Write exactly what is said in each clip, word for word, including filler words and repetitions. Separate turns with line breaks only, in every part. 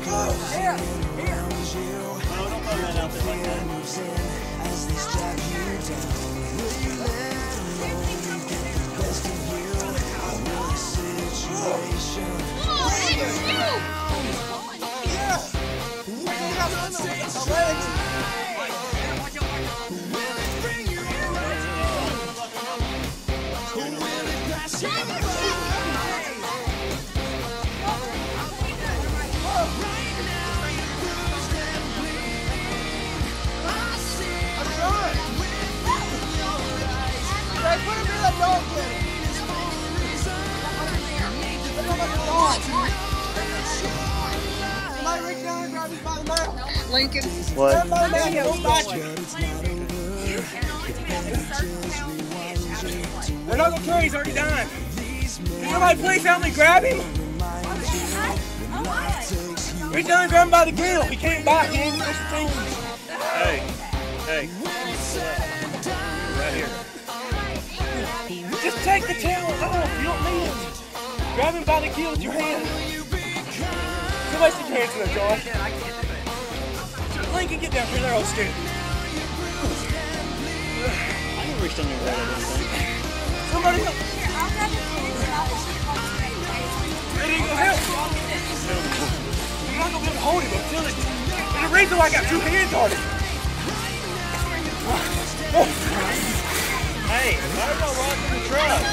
Here, here. No, don't throw that out there like that. As they strap you down, will you let them know you get the best of you? I want a situation.
Oh, it's you!
Yeah. Will it bring you around? Will it pass you by? Right now you're bruised and bleeding. I see it with your eyes.
Hey, put him in that dog kennel. Somebody reach down and grab him by the mouth.
Lincoln.
What?
Grab him by the mouth. Don't bite you. They're not gonna kill, he's already done. Can somebody please help me grab him? Reach down and grab him by the gill. He can't bite, he ain't supposed to think.
Hey, hey. Right here.
Just take the tail off, you don't need it. Grab him by the gill with your hand. Somebody stick your hands in there, Josh. Lincoln, get down here, they're all scared.
I can reach down there and grab anything.
Somebody help. They ain't gonna help. You're not gonna be able to hold him until it. And the reason why I got two hands on it.
Hey, why are y'all rocking the truck?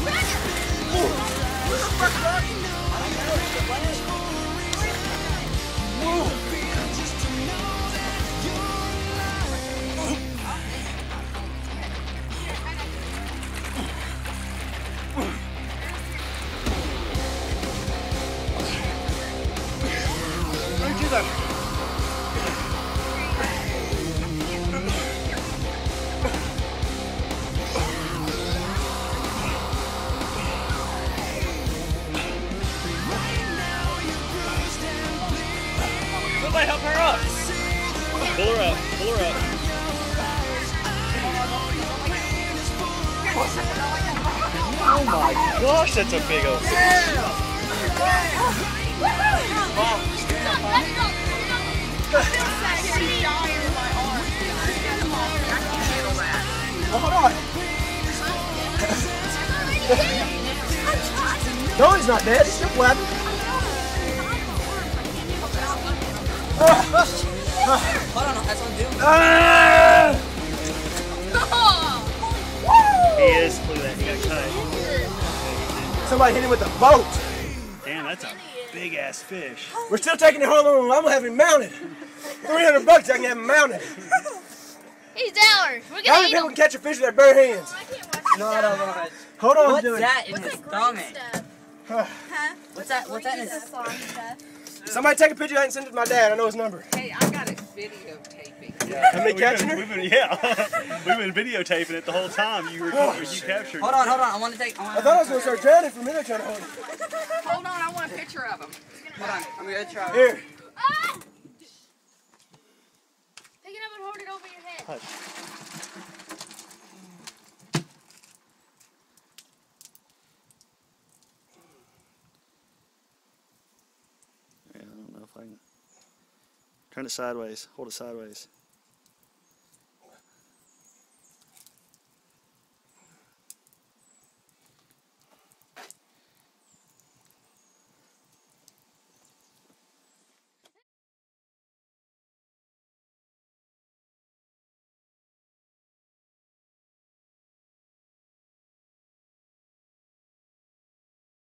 Where'd you go?
Somebody help her up. Pull her up. Pull her up. Oh my gosh, that's a big old fish.
Hold on. No, he's not dead. He's still flapping.
Hold on, that's what I'm doing.
Ah!
He is. Look at that. He got cut.
Somebody hit him with a boat.
Damn, that's a big ass fish.
We're still taking it home and I'm gonna have him mounted. three hundred bucks, I can have him mounted.
He's ours. We're
How
gonna
many
eat
people
him.
can catch a fish with their bare hands?
No, I don't know.
Hold on,
What's
dude.
that in his stomach?
Huh?
What's that? What's that in his?
Somebody take a picture of that and send it to my dad. I know his number.
Hey, I got it videotaping.
Yeah.
How many
We've
catching
been,
her?
we've been, yeah. We've been videotaping it the whole time. You recorded, you captured.
Hold on, hold on. I want to take. I,
I thought I was gonna start drowning for a minute trying to hold him.
Hold on, I want a picture of him. Hold on, I'm gonna try.
Here.
Ah! Pick it up and hold it over your head.
Yeah, I don't know if I can. Turn it sideways. Hold it sideways.